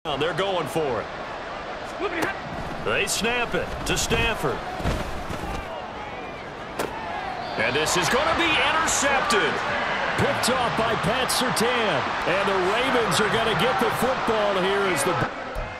They're going for it. They snap it to Stafford. And this is going to be intercepted. Picked off by Pat Surtain. And the Ravens are going to get the football here as the